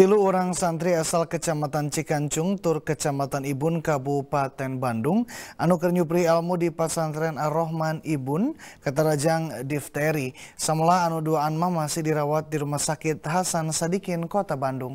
Tilu orang santri asal Kecamatan Cikancung tur Kecamatan Ibun Kabupaten Bandung anu keur nyupri ilmu di Pasantren Ar-Rahman Ibun katarajang difteri. Samela anu duaan mah masih dirawat di Rumah Sakit Hasan Sadikin Kota Bandung.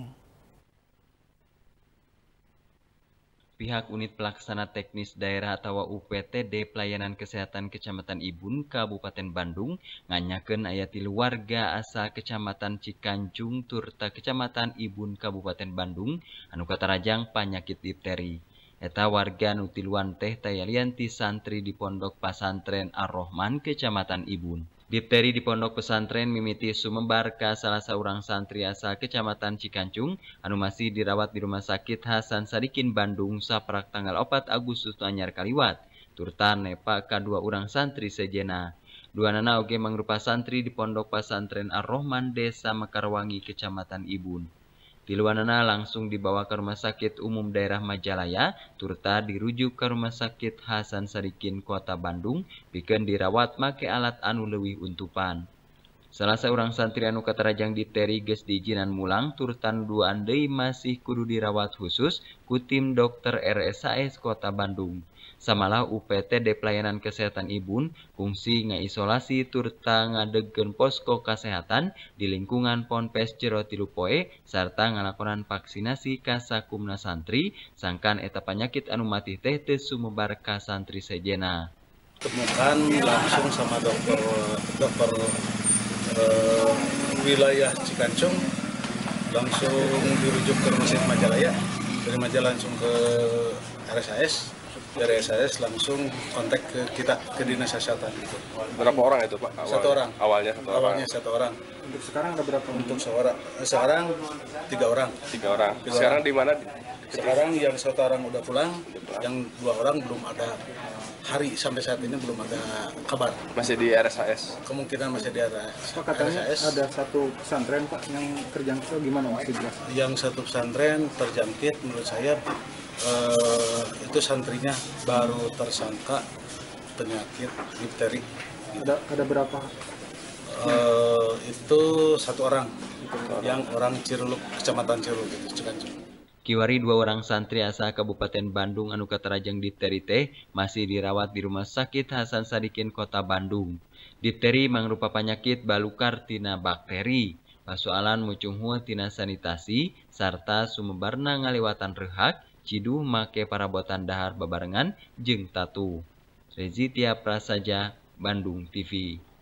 Pihak Unit Pelaksana Teknis Daerah atau UPTD Pelayanan Kesehatan Kecamatan Ibun Kabupaten Bandung nganyakeun aya tilu warga asa Kecamatan Cikancung turta Kecamatan Ibun Kabupaten Bandung anu katarajang panyakit difteri. Eta warga nu tiluan teh tayalianti santri di Pondok Pasantren Ar-Rahman Kecamatan Ibun. Difteri di pondok pesantren mimiti sumebar ka salah seorang santri asa Kecamatan Cikancung anu masih dirawat di Rumah Sakit Hasan Sadikin Bandung saprak tanggal 4 Agustus anyar kaliwat. Turta nepa ka dua urang santri sejenna. Duanana oge mangrupa santri di Pondok Pasantren Ar-Rahman Desa Mekarwangi Kecamatan Ibun. Tiluanana langsung dibawa ke Rumah Sakit Umum Daerah Majalaya, turta dirujuk ke Rumah Sakit Hasan Sadikin Kota Bandung, pikeun dirawat make alat anu leuwih untupan. Salah seorang santri anu katarajang difteri geus diijinan mulang, turtan duaan deui masih kudu dirawat khusus ku tim dokter RSAS Kota Bandung. Samalah UPTD Pelayanan Kesehatan Ibun fungsi ngaisolasi turta ngadegkeun posko kesehatan di lingkungan Ponpes Jero 3 poe sarta ngalakonan vaksinasi ka sakumna santri sangkan eta panyakit anu matih teh teu sumebar ka santri sejenna. Temukan langsung sama dokter wilayah Cikancung, langsung dirujuk ke Rumah Sakit Majalaya, dari Majalaya langsung ke RSAS. Dari RSAS langsung kontak ke kita, ke Dinas Kesehatan. Berapa orang itu Pak? Satu orang. Awalnya satu orang. Untuk sekarang ada berapa? Untuk sekarang 3 orang. 3 orang. Sekarang di mana? Sekarang yang 1 orang udah pulang, yang 2 orang belum ada hari sampai saat ini belum ada kabar. Masih di RSAS? Kemungkinan masih di RSAS. Pak, katanya ada satu pesantren Pak yang terjangkit, gimana Mas jelas? Yang satu pesantren terjangkit menurut saya itu santrinya baru tersangka penyakit difteri. Ada berapa? Itu 1 orang, yang orang Ciruluk, Kecamatan Ciruluk itu Cikancung. Kiwari 2 orang santri asa Kabupaten Bandung anu katarajang difteri teh masih dirawat di Rumah Sakit Hasan Sadikin Kota Bandung. Difteri mangrupa panyakit balukar tina bakteri. Pasoalan mucung heuh tina sanitasi sarta sumebarna ngaliwatan rehak, ciduh make parabotan dahar babarengan jeung tatu. Rezi Tia Prasaja, Bandung TV.